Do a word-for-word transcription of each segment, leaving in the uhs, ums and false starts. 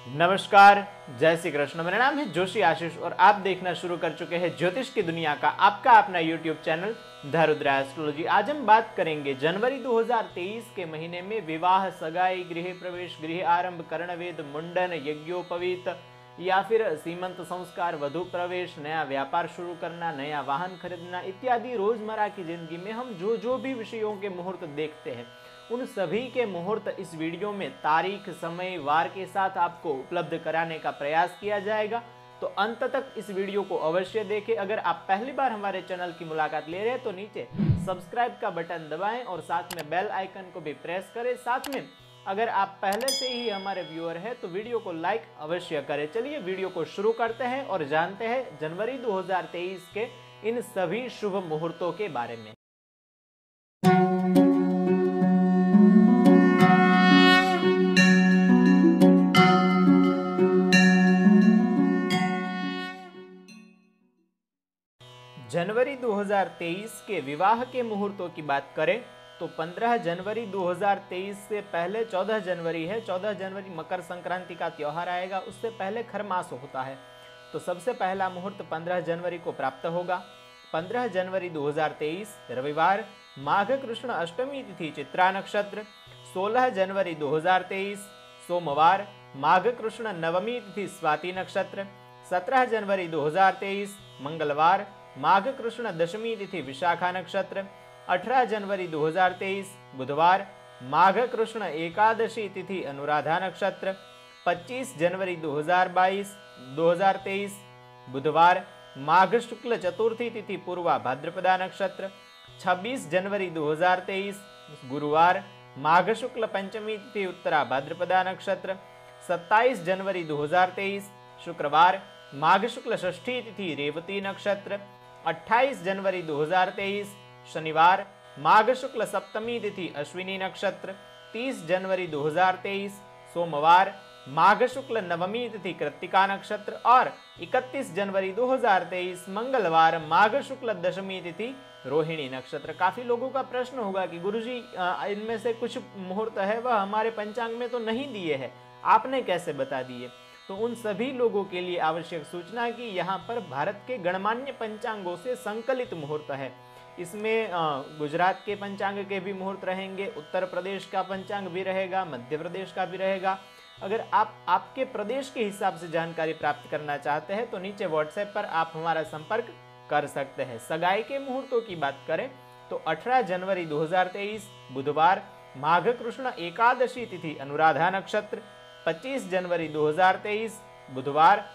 नमस्कार, जय श्री कृष्ण। मेरा नाम है जोशी आशीष और आप देखना शुरू कर चुके हैं ज्योतिष की दुनिया का आपका अपना YouTube channel the Rudra astrology. आज हम बात करेंगे जनवरी दो हज़ार तेईस के महीने में विवाह, सगाई, गृह प्रवेश, गृह आरंभ, कर्णवेद, मुंडन, यज्ञोपवीत या फिर सीमंत संस्कार, वधु प्रवेश, नया व्यापार शुरू करना, नया वाहन खरीदना इत्यादि रोजमर्रा की जिंदगी में हम जो जो भी विषयों के मुहूर्त देखते हैं उन सभी के मुहूर्त इस वीडियो में तारीख, समय, वार के साथ आपको उपलब्ध कराने का प्रयास किया जाएगा। तो अंत तक इस वीडियो को अवश्य देखें। अगर आप पहली बार हमारे चैनल की मुलाकात ले रहे हैं तो नीचे सब्सक्राइब का बटन दबाएं और साथ में बेल आइकन को भी प्रेस करें। साथ में अगर आप पहले से ही हमारे व्यूअर हैं तो वीडियो को लाइक अवश्य करें। चलिए वीडियो को शुरू करते हैं और जानते हैं जनवरी दो हज़ार तेईस के इन सभी शुभ मुहूर्तों के बारे में। जनवरी दो हज़ार तेईस के विवाह के मुहूर्तों की बात करें तो पंद्रह जनवरी दो हज़ार तेईस से पहले चौदह जनवरी है। चौदह जनवरी मकर संक्रांति का त्योहार आएगा, उससे पहले खरमास होता है। तो सबसे पहला मुहूर्त पंद्रह जनवरी को प्राप्त होगा। पंद्रह जनवरी दो हज़ार तेईस रविवार, माघ कृष्ण अष्टमी तिथि, चित्रा नक्षत्र। सोलह जनवरी दो हज़ार तेईस सोमवार, माघ कृष्ण नवमी तिथि, स्वाति नक्षत्र। सत्रह जनवरी दो हज़ार तेईस मंगलवार, माघ कृष्ण दशमी तिथि, विशाखा नक्षत्र। अठारह जनवरी दो हज़ार तेईस बुधवार, माघ कृष्ण एकादशी तिथि, अनुराधा नक्षत्र। पच्चीस जनवरी दो हज़ार बाईस दो हज़ार तेईस बुधवार, माघ शुक्ल चतुर्थी तिथि, पूर्वा भाद्रपदा नक्षत्र। छब्बीस जनवरी दो हज़ार तेईस गुरुवार, माघ शुक्ल पंचमी तिथि, उत्तरा भाद्रपदा नक्षत्र। सत्ताईस जनवरी दो हज़ार तेईस शुक्रवार, माघ शुक्ल षष्ठी तिथि, रेवती नक्षत्र। अट्ठाईस जनवरी दो हज़ार तेईस शनिवार, माघ शुक्ल सप्तमी तिथि, अश्विनी नक्षत्र। तीस जनवरी दो हज़ार तेईस सोमवार, माघ शुक्ल नवमी तिथि, कृत्तिका नक्षत्र। और इकतीस जनवरी दो हज़ार तेईस मंगलवार, माघ शुक्ल दशमी तिथि, रोहिणी नक्षत्र। काफी लोगों का प्रश्न होगा कि गुरुजी इनमें से कुछ मुहूर्त है वह हमारे पंचांग में तो नहीं दिए हैं, आपने कैसे बता दिए? तो उन सभी लोगों के लिए आवश्यक सूचना कि यहाँ पर भारत के गणमान्य पंचांगों से संकलित मुहूर्त है। इसमें गुजरात के पंचांग के भी मुहूर्त रहेंगे, उत्तर प्रदेश का पंचांग भी रहेगा, मध्य प्रदेश का भी रहेगा। अगर आप आपके प्रदेश के हिसाब से जानकारी प्राप्त करना चाहते हैं तो नीचे व्हाट्सएप पर आप हमारा संपर्क कर सकते हैं। सगाई के मुहूर्तों की बात करें तो अठारह जनवरी दो हज़ार तेईस बुधवार, माघ कृष्ण एकादशी तिथि, अनुराधा नक्षत्र। पच्चीस जनवरी दो हज़ार तेईस बुधवार,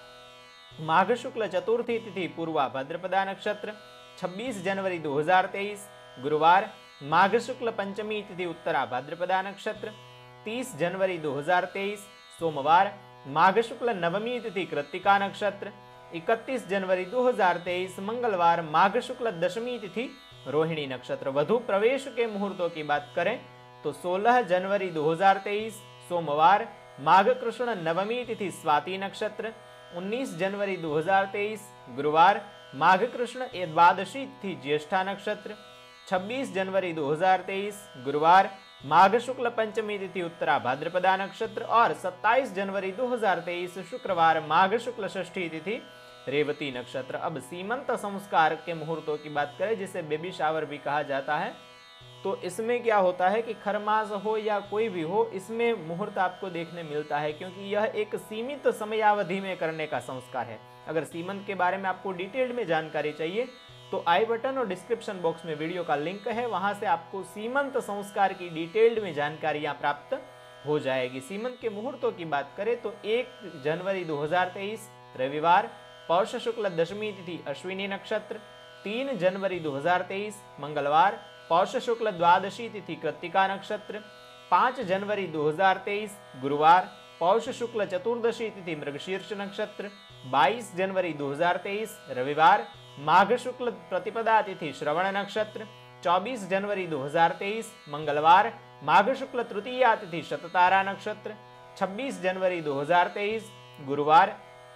माघ शुक्ल चतुर्थी तिथि, पूर्वा भाद्रपदा नक्षत्र। छब्बीस जनवरी दो हज़ार तेईस गुरुवार, माघ शुक्ल पंचमी तिथि, उत्तरा भाद्रपदा नक्षत्र। तीस जनवरी दो हज़ार तेईस सोमवार, माघ शुक्ल नवमी तिथि, कृत्तिका नक्षत्र। इकतीस जनवरी दो हज़ार तेईस मंगलवार, माघ शुक्ल दशमी तिथि, रोहिणी नक्षत्र। वधु प्रवेश के मुहूर्तों की बात करें तो सोलह जनवरी दो हज़ार तेईस सोमवार, माघ कृष्ण नवमी तिथि, स्वाति नक्षत्र। उन्नीस जनवरी दो हज़ार तेईस गुरुवार, माघ कृष्ण द्वादशी तिथि, ज्येष्ठा नक्षत्र। छब्बीस जनवरी दो हज़ार तेईस गुरुवार, माघ शुक्ल पंचमी तिथि, उत्तरा भाद्रपदा नक्षत्र। और सत्ताईस जनवरी दो हज़ार तेईस शुक्रवार, माघ शुक्ल षष्ठी तिथि, रेवती नक्षत्र। अब सीमंत संस्कार के मुहूर्तों की बात करें जिसे बेबी शावर भी कहा जाता है, तो इसमें क्या होता है कि खरमास हो या कोई भी हो, इसमें मुहूर्त आपको देखने मिलता है क्योंकि यह एक सीमित समयावधि में करने का संस्कार है। अगर सीमंत के बारे में आपको डिटेल में जानकारी चाहिए तो आई बटन और डिस्क्रिप्शन बॉक्स में वीडियो का लिंक है, वहां से आपको सीमंत संस्कार की डिटेल्ड में जानकारियां प्राप्त हो जाएगी। सीमंत के मुहूर्तों की बात करें तो एक जनवरी दो हज़ार तेईस रविवार, पौष शुक्ल दशमी तिथि, अश्विनी नक्षत्र। तीन जनवरी दो हज़ार तेईस मंगलवार, पौष शुक्ल द्वादशी तिथि, कृत्तिका नक्षत्र। पाँच जनवरी दो हज़ार तेईस गुरुवार, पौष शुक्ल चतुर्दशी तिथि, मृगशीर्ष नक्षत्र। बाईस जनवरी दो हज़ार तेईस रविवार, माघ शुक्ल प्रतिपदा तिथि, श्रवण नक्षत्र। चौबीस जनवरी दो हज़ार तेईस मंगलवार, माघ शुक्ल तृतीया तिथि, शततारा नक्षत्र। छब्बीस जनवरी दो हज़ार तेईस गुरुवार,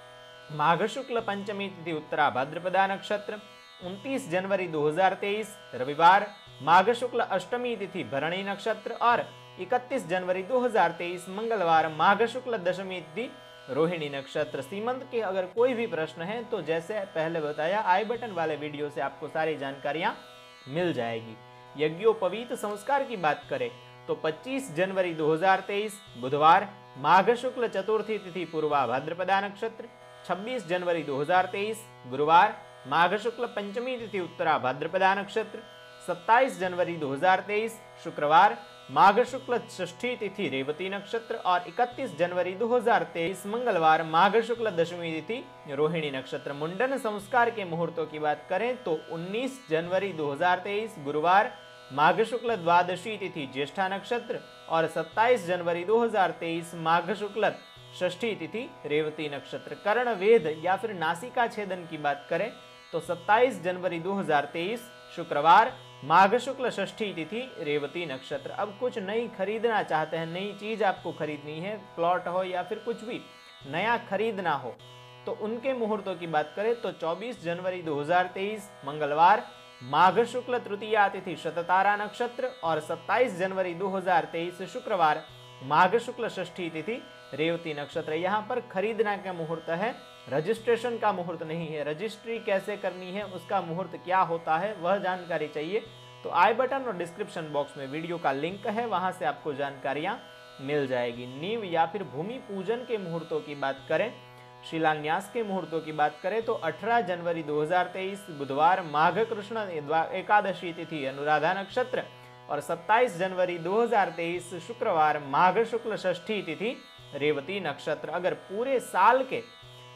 माघ शुक्ल पंचमी तिथि, उत्तरा भाद्रपदा नक्षत्र। उनतीस जनवरी दो हज़ार तेईस रविवार, माघ शुक्ल अष्टमी तिथि, भरणी नक्षत्र। और इकतीस जनवरी दो हज़ार तेईस मंगलवार, माघ शुक्ल दशमी तिथि, रोहिणी नक्षत्र। सीमंत के अगर कोई भी प्रश्न है तो जैसे पहले बताया आई बटन वाले वीडियो से आपको सारी जानकारियां मिल जाएगी। यज्ञोपवीत संस्कार की बात करें तो पच्चीस जनवरी दो हज़ार तेईस बुधवार, माघ शुक्ल चतुर्थी तिथि पूर्वा भाद्रपदा नक्षत्र। छब्बीस जनवरी दो हज़ार तेईस गुरुवार, माघ शुक्ल पंचमी तिथि उत्तरा भाद्रपदा नक्षत्र। सत्ताईस जनवरी दो हज़ार तेईस शुक्रवार, माघ शुक्ल षष्ठी तिथि रेवती नक्षत्र। और इकतीस जनवरी दो हज़ार तेईस मंगलवार, माघ शुक्ल दशमी तिथि रोहिणी नक्षत्र। मुंडन संस्कार के मुहूर्तों की बात करें तो उन्नीस जनवरी दो हज़ार तेईस गुरुवार, माघ शुक्ल द्वादशी तिथि ज्येष्ठा नक्षत्र। और सत्ताईस जनवरी दो हज़ार तेईस माघ शुक्ल षष्ठी तिथि रेवती नक्षत्र। कर्ण वेद या फिर नासिका छेदन की बात करें तो सत्ताईस जनवरी दो हज़ार तेईस शुक्रवार, माघ शुक्ल षष्ठी तिथि रेवती नक्षत्र। अब कुछ नई खरीदना चाहते हैं, नई चीज आपको खरीदनी है, प्लॉट हो या फिर कुछ भी नया खरीदना हो, तो उनके मुहूर्तों की बात करें तो चौबीस जनवरी दो हज़ार तेईस मंगलवार, माघ शुक्ल तृतीया तिथि शततारा नक्षत्र। और सत्ताईस जनवरी दो हज़ार तेईस शुक्रवार, माघ शुक्ल षष्ठी तिथि रेवती नक्षत्र। यहाँ पर खरीदना का मुहूर्त है, रजिस्ट्रेशन का मुहूर्त नहीं है। रजिस्ट्री कैसे करनी है, उसका मुहूर्त क्या होता है, वह जानकारी चाहिए तो आई बटन और डिस्क्रिप्शन बॉक्स में वीडियो का लिंक है, वहां से आपको जानकारियां मिल जाएगी। नींव या फिर भूमि पूजन के मुहूर्तों की बात करें, शिलान्यास के मुहूर्तों की बात करें तो अठारह जनवरी दो हज़ार तेईस बुधवार, माघ कृष्ण एकादशी तिथि अनुराधा नक्षत्र। और सत्ताईस जनवरी दो हज़ार तेईस शुक्रवार, माघ शुक्ल षष्ठी तिथि रेवती नक्षत्र। अगर पूरे साल के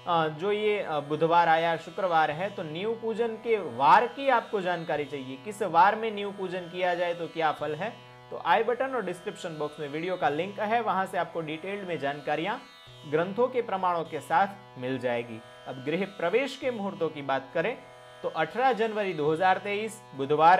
जो ये बुधवार आया शुक्रवार है तो नींव पूजन के वार की आपको जानकारी चाहिए, किस वार में नींव पूजन किया जाए तो क्या फल है, तो आई बटन और डिस्क्रिप्शन बॉक्स में वीडियो का लिंक है, वहां से आपको डिटेल्ड में जानकारियां ग्रंथों के प्रमाणों के साथ मिल जाएगी। अब गृह प्रवेश के मुहूर्तों की बात करें तो अठारह जनवरी दो हज़ार तेईस बुधवार,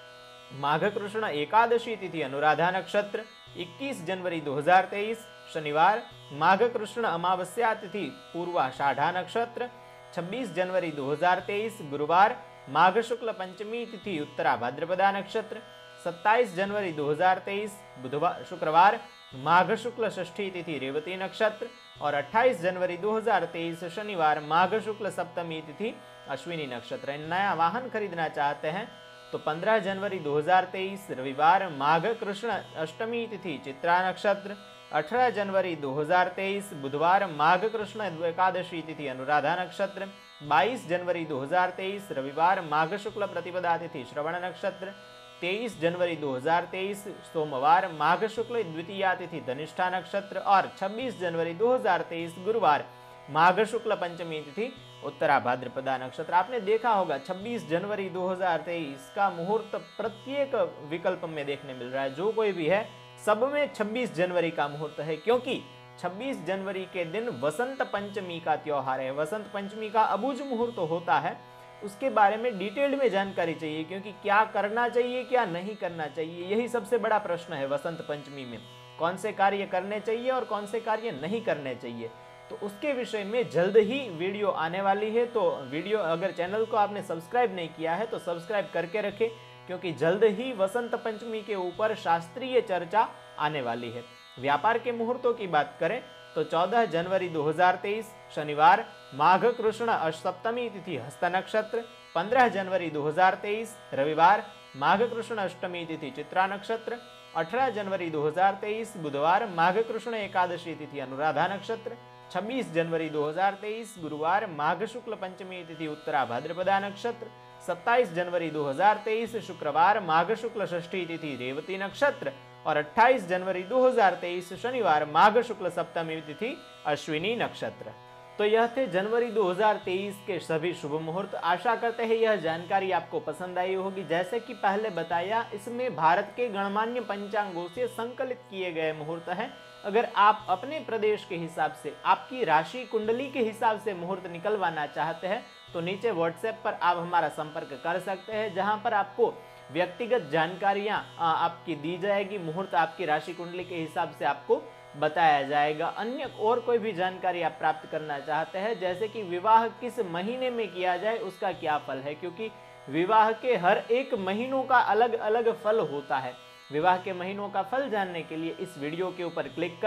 माघ कृष्ण एकादशी तिथि अनुराधा नक्षत्र। इक्कीस जनवरी दो हज़ार तेईस शनिवार, माघ कृष्ण अमावस्या तिथि पूर्वाषाढ़ा नक्षत्र। छब्बीस जनवरी दो हज़ार तेईस गुरुवार, माघ शुक्ल पंचमी तिथि उत्तरा भाद्रपदा नक्षत्र। सत्ताईस जनवरी दो हज़ार तेईस बुधवार शुक्रवार, माघ शुक्ल षष्ठी तिथि रेवती नक्षत्र। और अट्ठाईस जनवरी दो हज़ार तेईस शनिवार, माघ शुक्ल सप्तमी तिथि अश्विनी नक्षत्र। नया वाहन खरीदना चाहते हैं तो पंद्रह जनवरी दो हज़ार तेईस रविवार, माघ कृष्ण अष्टमी तिथि चित्रा नक्षत्र। अठारह जनवरी दो हज़ार तेईस बुधवार, माघ कृष्ण एकादशी तिथि अनुराधा नक्षत्र। बाईस जनवरी दो हज़ार तेईस रविवार, माघ शुक्ल प्रतिपदा तिथि श्रवण नक्षत्र। तेईस जनवरी दो हज़ार तेईस सोमवार, माघ शुक्ल द्वितीया तिथि धनिष्ठा नक्षत्र। और छब्बीस जनवरी दो हज़ार तेईस गुरुवार, माघ शुक्ल पंचमी तिथि उत्तरा भाद्रपदा नक्षत्र। आपने देखा होगा छब्बीस जनवरी दो हज़ार तेईस का मुहूर्त प्रत्येक विकल्प में देखने मिल रहा है, जो कोई भी है सब में छब्बीस जनवरी का मुहूर्त है, क्योंकि छब्बीस जनवरी के दिन वसंत पंचमी का त्योहार है। वसंत पंचमी का अबुझ मुहूर्त होता है, उसके बारे में डिटेल्ड में जानकारी चाहिए, क्योंकि क्या करना चाहिए क्या नहीं करना चाहिए, यही सबसे बड़ा प्रश्न है। वसंत पंचमी में कौन से कार्य करने चाहिए और कौन से कार्य नहीं करने चाहिए, तो उसके विषय में जल्द ही वीडियो आने वाली है। तो वीडियो अगर चैनल को आपने सब्सक्राइब नहीं किया है तो सब्सक्राइब करके रखें, क्योंकि जल्द ही वसंत पंचमी के ऊपर शास्त्रीय चर्चा आने वाली है। व्यापार के मुहूर्तों की बात करें तो चौदह जनवरी दो हज़ार तेईस शनिवार, माघ कृष्ण सप्तमी तिथि हस्त नक्षत्र। पंद्रह जनवरी दो हज़ार तेईस रविवार, माघ कृष्ण अष्टमी तिथि चित्रा नक्षत्र। अठारह जनवरी दो हज़ार तेईस बुधवार, माघ कृष्ण एकादशी तिथि अनुराधा नक्षत्र। छब्बीस जनवरी दो हज़ार तेईस गुरुवार, माघ शुक्ल पंचमी तिथि उत्तरा भाद्रपदा नक्षत्र। सत्ताईस जनवरी दो हज़ार तेईस शुक्रवार, माघ शुक्ल षष्ठी तिथि रेवती नक्षत्र। और अट्ठाईस जनवरी दो हज़ार तेईस शनिवार, माघ शुक्ल सप्तमी तिथि अश्विनी नक्षत्र। तो यह थे जनवरी दो हज़ार तेईस के सभी शुभ मुहूर्त। आशा करते हैं यह जानकारी आपको पसंद आई होगी। जैसे कि पहले बताया, इसमें भारत के गणमान्य पंचांगों से संकलित किए गए मुहूर्त हैं। अगर आप अपने प्रदेश के हिसाब से, आपकी राशि कुंडली के हिसाब से मुहूर्त निकलवाना चाहते हैं तो नीचे व्हाट्सएप पर आप हमारा संपर्क कर सकते हैं, जहां पर आपको व्यक्तिगत जानकारियां आपकी दी जाएगी। मुहूर्त आपकी राशि कुंडली के हिसाब से आपको बताया जाएगा। अन्य और कोई भी जानकारी आप प्राप्त करना चाहते हैं, जैसे कि विवाह किस महीने में किया जाए, उसका क्या फल है, क्योंकि विवाह के हर एक महीनों का अलग अलग फल होता है। विवाह के महीनों का फल जानने के लिए इस वीडियो के ऊपर क्लिक करें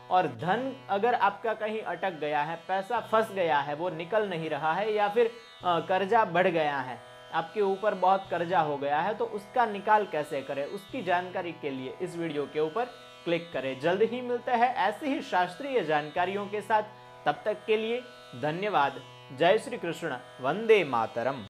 और धन अगर आपका कहीं अटक गया है, पैसा फंस गया है, वो निकल नहीं रहा है, या फिर कर्जा बढ़ गया है, आपके ऊपर बहुत कर्जा हो गया है, तो उसका निकाल कैसे करें, उसकी जानकारी के लिए इस वीडियो के ऊपर क्लिक करें। जल्द ही मिलते हैं ऐसी ही शास्त्रीय जानकारियों के साथ। तब तक के लिए धन्यवाद। जय श्री कृष्ण, वंदे मातरम।